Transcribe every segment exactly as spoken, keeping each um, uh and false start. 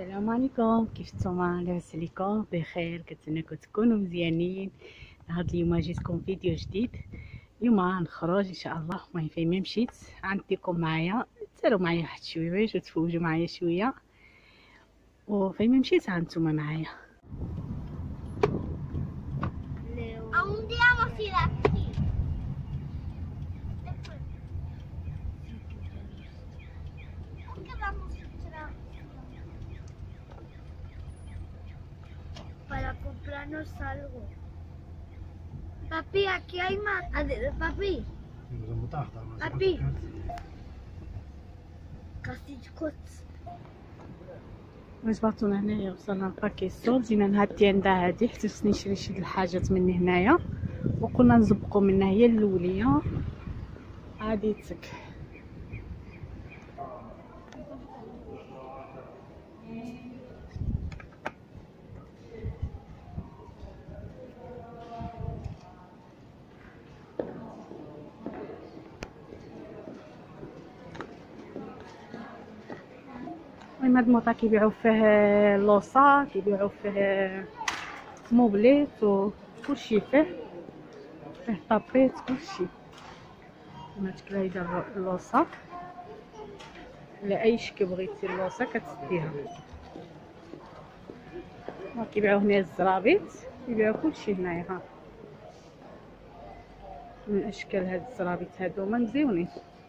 السلام عليكم، كيف نتوما؟ لاباس عليكم؟ بخير، كنتمنىكم تكونوا مزيانين. هاد اليوم جيتكم فيديو جديد. اليوم غنخرج ان شاء الله. المهم فين ما مشيت غنديكم معايا، ديروا معايا واحد شويه باش تفوجوا معايا شويه، وفين ما مشيت هانتوما معايا. Andiamo a Filati. Perché vamos a para comprarnos algo? Papi, aquí hay más. Papi. Papi. Castillos. واش باطونا هنايا؟ وصلنا لباكي السول، جينا لهاد التيندا هادي حيت خصني نشري شي الحاجات من هنايا، وقلنا نزبقوا منها هي الاوليه عاديتك. المهم هاد الموطا كيبيعوا فيه لوصا، كيبيعوا فيه موبليت وكلشي، فيه فيه طابيت كلشي. هاد شكل هيدا اللوصا، على اي شكل بغيتي اللوصا كتديها. كيبيعوا هنا الزرابيط، كيبيعوا كلشي هنايا. ها من اشكال هاد الزرابيط هادوما مزيونين،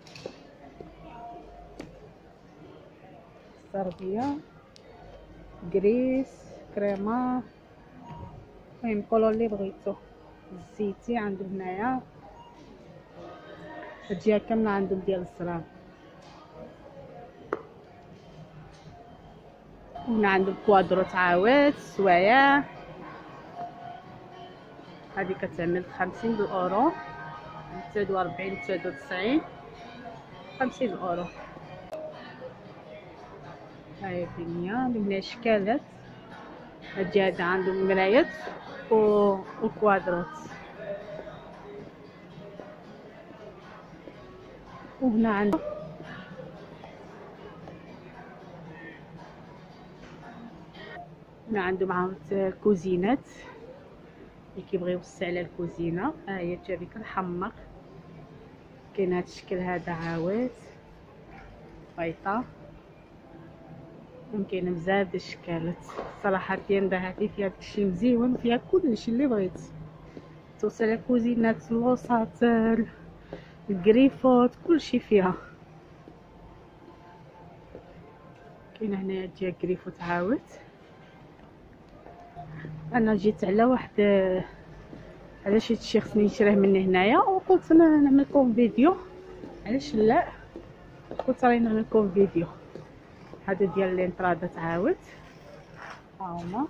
صربيه، كريس، كريمه، المهم كولو اللي بغيتو. الزيتي عنده هنايا، الجهه كامله عندهم ديال الزراب. هنا عندهم كوادرو تعاود سوايع، هذه كتعمل خمسين اورو، تسعود وربعين تسعود وتسعين، خمسين اورو. هاي الدنيا من اشكالات. الجهه هذا عندهم مرايات وكوادروت. وهنا عندهم هنا عندهم عاود كوزينات اللي كيبغيو يوسع على الكوزينه. ها هي التريكه الحمر، كاين هذا الشكل هذا عاود بيضه، كاين بزاف د الشكالات. صراحه التيندا هذه فيها داكشي مزيون، فيها كلشي اللي بغيتي، توصل على كوزينات، اللوصات، الكريفوت، كلشي فيها. كاين هنايا ديال كريفوت عاود. انا جيت على واحد على شي شي خصني نشريه من هنايا، وقلت انا نعمل لكم فيديو. علاش لا، قلت راني نعمل لكم فيديو. هذا ديال لينطرادا تعاود، ها هما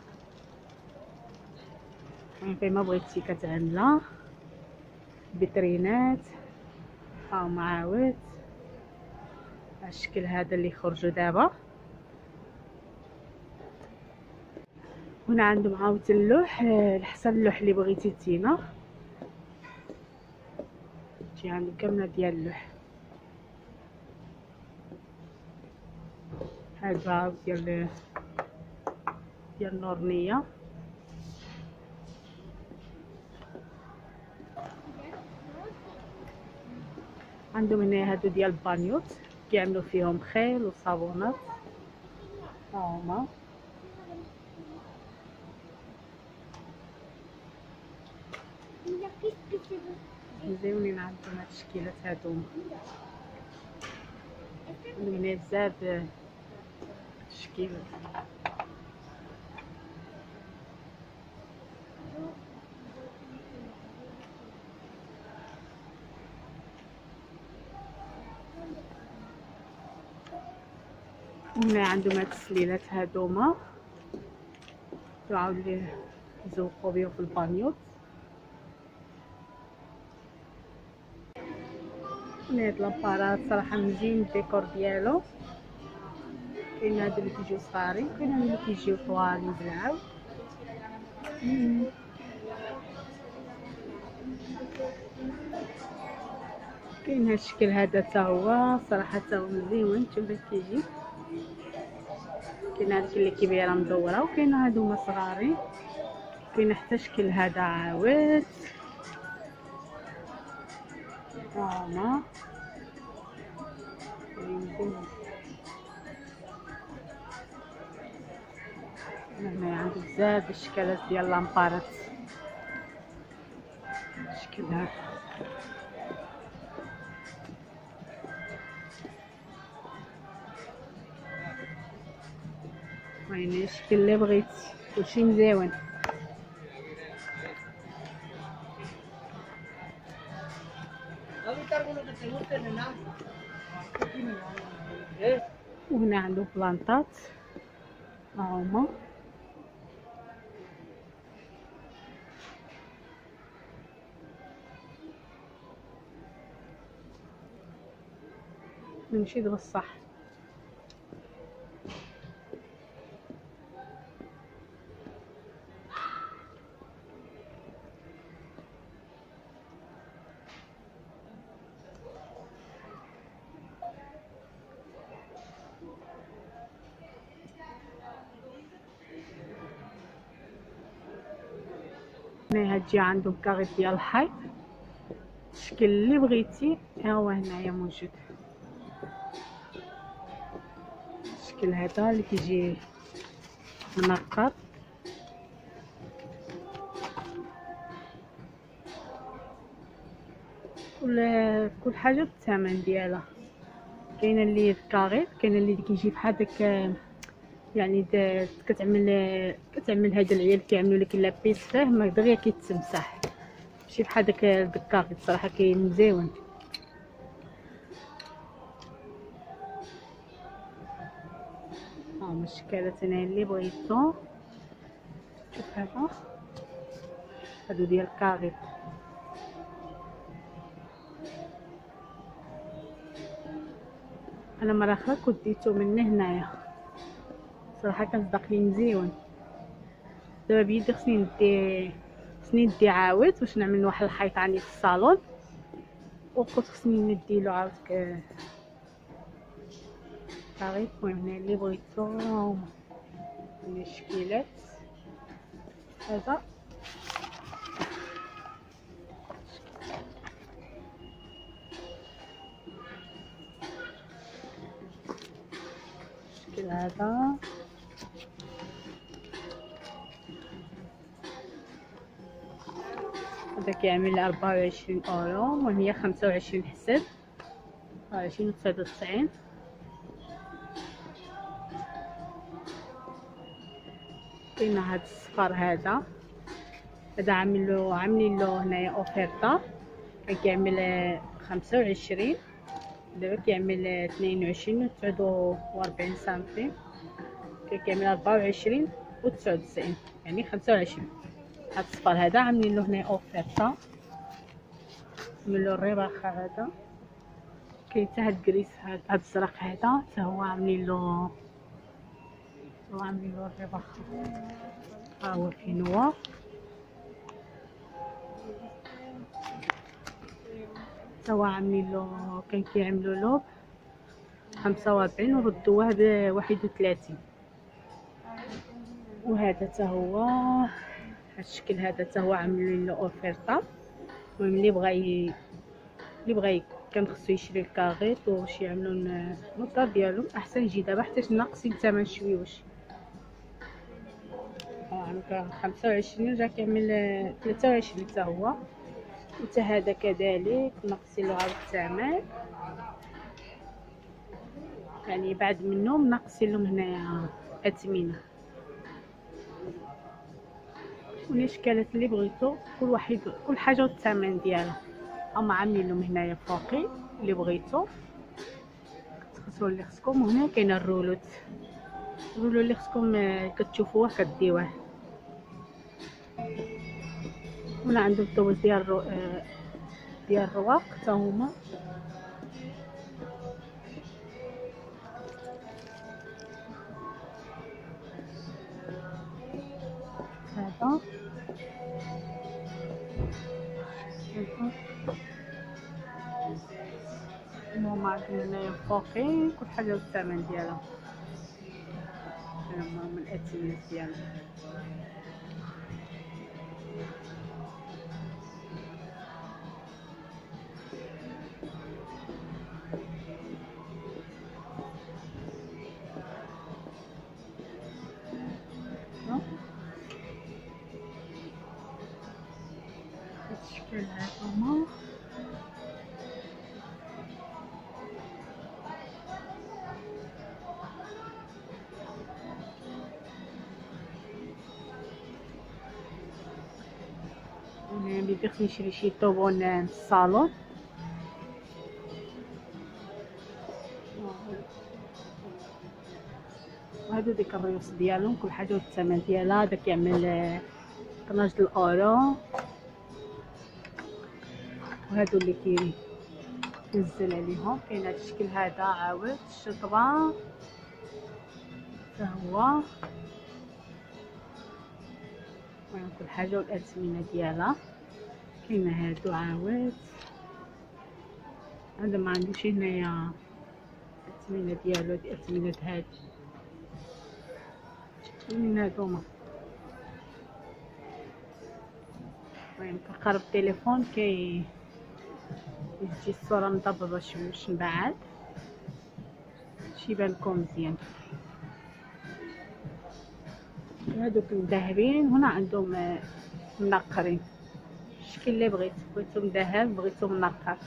فين ما بغيتي كتعملها. بترينات ها هما عاود على الشكل هذا اللي خرجوا دابا. هنا عندهم عاود اللوح، الحسن اللوح اللي بغيتي تينا تجي عندهم كامله ديال اللوح. هذا عاود ديال ديال النورنيه. عندهم هنا هادو ديال البانيوت، كيعملوا فيهم خيل وصابونات. ها هما مزيونين، عندهم هاد الشكيلات هادوما. عندهم هنا بزاف د الشكيلات. هنا عندهم هاد السليلات هادوما، يعاودوا يزوقوا بهم في البانيوت. هنا هاد لامبارات صراحه مزيان الديكور ديالو. كاين هادو اللي كيجيو صغارين، كاين هادو اللي كيجيو طوالين بالعاود. كاين هاد الشكل هذا حتى هو صراحه حتى هو مزيون، شوف كيف كيجي. كاينه هاديك اللي كبيره مدوره وكاينه هادوما صغارين، كاينه حتى شكل هذا عاود هاهما. هنا عندي بزاف الاشكالات ديال لامبارات شكلها. وين الشكل اللي بغيتي كلشي مزيون. وهنا عنده بلانطات هاهما. نمشي دابا الصح. هنا هتجي عندهم كاريط ديال الحيط، الشكل اللي بغيتي ها هو هنايا موجود. الشكل هذا اللي كيجي منقط، كل كل حاجه بالثمن ديالها. كاينه اللي كاريط، كاينه اللي كيجي بحال داك يعني كتعمل كتعمل هاد العيال كيعملوا لك لابيس فيه ما دغيا كيتمسح، ماشي بحال داك الكاريط صراحه كاين مزيون. ها هما الشكالات هنا اللي بغيتو. شوف هذا هادو ديال الكاريط. انا مره اخرى كنت ديتو من هنايا صراحه كان صدق لي مزيون. دابا بيدي خصني ندي خصني ندي عاود باش نعمل واحد الحيط عندي في الصالون، وقلت خصني نديلو عاود كاريط. المهم هنا اللي بغيتو هما الشكيلات. هذا الشكل هذا هذا كيعمل أربعة وعشرين اورو وهي خمسة وعشرين حسب عشرين وتسعة وتسعين. كاين هاد الصفر هذا هذا عاملو عاملين له هنايا اوفيرطا، كان كيعمل خمسة وعشرين دابا كيعمل اثنين وعشرين وتسعة وأربعين سنتيم، كان كيعمل أربعة وعشرين وتسعة وتسعين يعني خمسة وعشرين. هاد الصفر هذا عاملين له هنا اوفيرطا، عاملين له الرباخه هذا. كاين حتى هاد الكريس هاد الزرق هذا حتى هو عاملين له هو عاملين له الرباخه. ها هو فين هو حتى هو عاملين له كان كيعملوا له خمسة وأربعين وردوه بواحد وثلاثين. وهذا حتى هو هاد الشكل هذا حتى هو عاملين له اوفيرطا. المهم اللي بغا ي... اللي بغا كان خصو يشري الكاريط واش يعملوا النوطه ديالو احسن يجي دابا حتى ناقصين الثمن شويوش. عندك خمسة وعشرين راه كيعمل ثلاثة وعشرين حتى هو، وحتى هذا كذلك ناقصين له عاود الثمن، يعني بعد منهم ناقصين لهم هنايا اثمنه. والاشكالات اللي بغيتو كل واحد كل حاجه والثمن ديالها. هما عاملين لهم هنايا فوقي اللي بغيتو تخسروا اللي خصكم. وهنا كاين الرولوت، الرولو اللي خصكم كتشوفوه كديوه. هنا عندهم الدوز ديال الرو... ديال الرواق حتى هما. هذا هما عندهم هنايا فوقي كل حاجه والثمن ديالها. الثمن ديالها. هاد الشكل هاهما انا بديت نشري شي طوبون للصالون. وهادو ديك الريوس ديالهم كل حاجه والثمن ديالها. هذا كيعمل اثناش الاورو، وهادو اللي كينزل عليهم. كاين هذا الشكل هذا عاود الشطبه حتى هو، المهم كل حاجه والاثمنه ديالها. كاين هادو عاود، هذا ما عندوش هنايا الاثمنه ديالو. هادي اثمنه هاد من هادوما. المهم كنقرب التليفون كي يجي الصوره مضببه شويه باش نبعد شي يبانكم مزيان. هادوك مذهبين، هنا عندهم منقرين الشكل اللي بغيت. بغيتو مذهب، بغيتو منقر.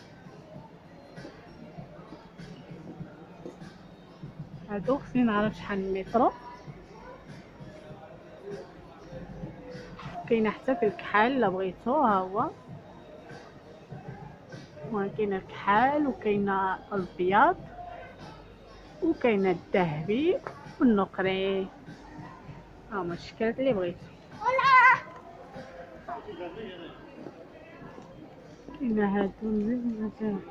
هادو خصني نعرف شحال المترو. كاينه حتى في الكحال الا بغيتو، ها هو. وكاينه الكحال وكاينه الابيض وكاينه الذهبي والنقري. ها هما الشكلات اللي بغيتو. كاينه هادو مزيان.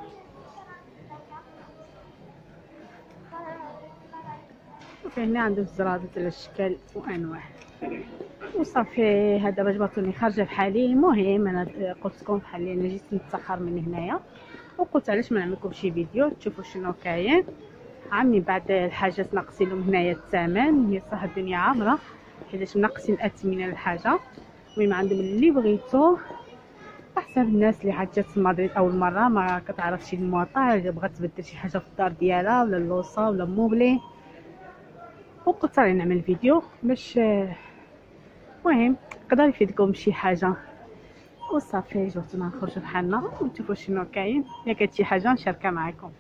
وكاين هنا عنده الزرادة على الاشكال وانواع. وصافي هذا باش بغيتوني خارجه بحالي. المهم انا قلت لكم بحالي انا جيت نتاخر من هنايا، وقلت علاش ما نعملكم شي فيديو تشوفوا شنو كاين. عمي بعد الحاجات ناقصين لهم هنايا الثمن. هي صح الدنيا عامره حيت ناقصين الاثمنه للحاجه. المهم عندهم اللي بغيتو احسن. الناس اللي عاد جات لمدريد اول مره ما كتعرفش المواطع، اللي بغات تبدل شي حاجه في الدار ديالها ولا اللوصه ولا موبلي، وقلت راني نعمل فيديو باش المهم يقدر يفيدكم بشي حاجه. وصافي جوتنا نخرجوا بحالنا ونشوفوا شنو كاين. الا كانت شي حاجه نشاركها معكم.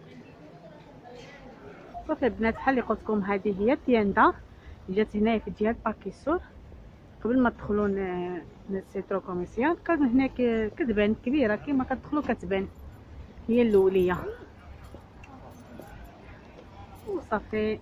صافي البنات بحال اللي قلت لكم هذه هي التياندا جات هنايا في جهه باكيسور. قبل ما تدخلوا للسيترو كوميسيون كان هناك كتبان كبيره، كيما كتدخلوا كتبان هي الاوليه. وصافي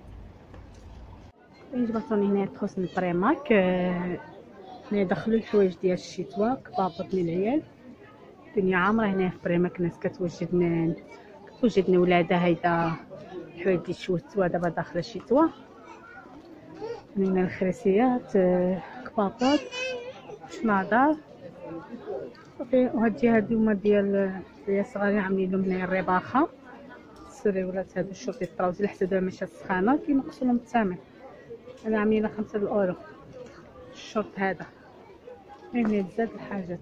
جبرتوني هنا تخصني البريماك. هنا دخلوا الحوايج ديال الشتوى كبابط للعيال. الدنيا عامره هنا في بريماك. الناس كتوجدنا كتوجدنا ولادها هيدا الحوايج ديال الشتوى. دابا داخله الشتوى. هنا الخريسيات كبابط شناضر. صافي وهاد الجهه هادوما ديال ديال صغارين عاملين لهم هنايا الرباخه. السريولات هادو الشورتي الطراوزي حتى دابا ماشي السخانه كينقصوا لهم الثمن. انا عاملين خمسة الاورو الشورت هذا. هنا بزاف الحاجات.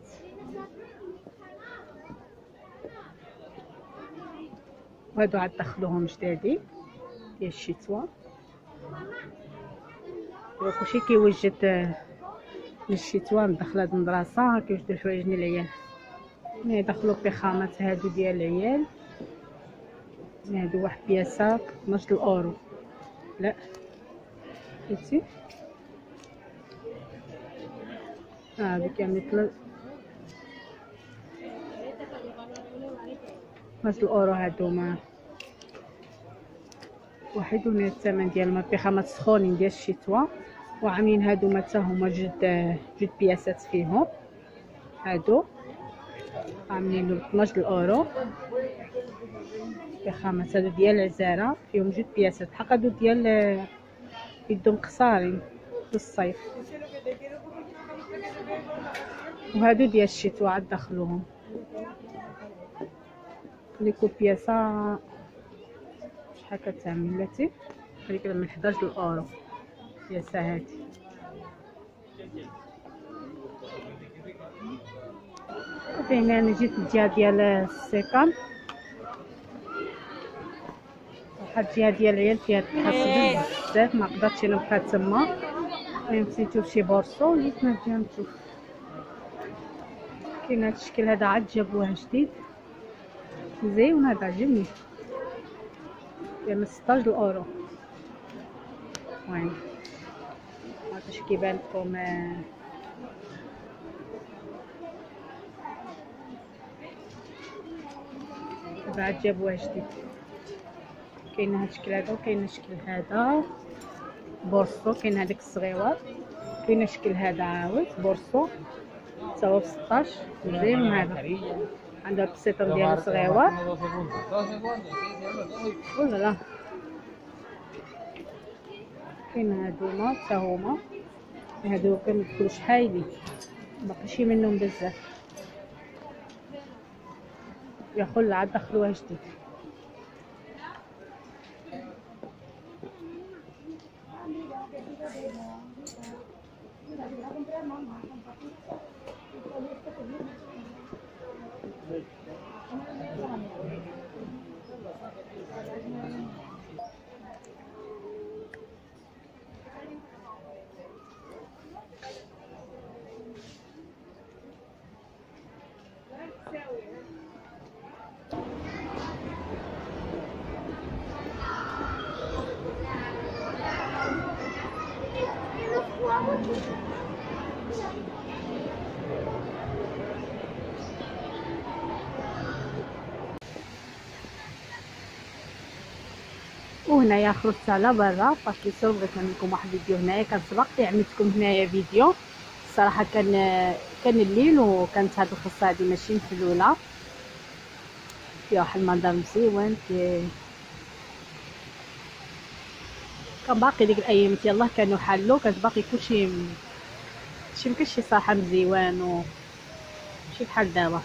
وهادو عاد دخلوهم جدادين ديال الشتوى. كلشي كيوجد للشتوى. مدخله هاد المدرسه كيوجدوا الحوايج ديال العيال. هنا دخلوا بيخامات هادو ديال العيال. هادو واحد بياسه اثناش الاورو. لا شفتي هذا كامل اثناش الاورو. هادوما واحد. هنا الثمن ديال البيخامات سخونين ديال الشتوى. وعاملين هادوما حتى هما جوج جوج بياسات فيهم. هادو عاملين له اثناش الاورو. بيخامات هادو ديال العزاره فيهم جوج بياسات. بحال هادو ديال يدهم قصارين للصيف. وهادو ديال الشتوى عاد دخلوهم. ليكو بياسه شحال كتعمل بلاتي؟ هذيك من حداش الاورو. يا سهاتي. صافي هنا انا جيت الجهه ديال السيكان، واحد الجهه ديال العيال فيها تحس بزاف ما قدرتش نبقى تما. المهم مشيت نشوف شي بورصو جيت نجي نشوف. كاين هاد الشكل هذا عاد جابوه جديد زين، هذا عجبني ديال ستاش اورو. المهم هذا اش كيبان لكم. هذا عاد جابوه جديد. كاين هاد الشكل هذا وكاين الشكل هذا بورصو، كاين هذاك الصغيور، كاين الشكل هذا عاود بورصو تا هو بستاش مزيان. هذا عندها البسيطه ديالو صغيور ولا لا. كاين هادوما حتى هما، هادو كنقولوا شحايلي باقي شي منهم بزاف. يا خل عاد دخلوها جديد. وهنايا خرجت على برا باسكو سول بغيت نعمل لكم واحد الفيديو. هنايا كان سبقت عملتكم هنايا فيديو الصراحه، كان كان الليل وكانت هاد الخصه هادي ماشي محلوله، فيها واحد المنظر مزيون. كي كان باقي ديك الايام يلاه كانوا حلوا، كانت باقي كلشي شي مكانش شي صراحه مزيوان وشي بحال دابا.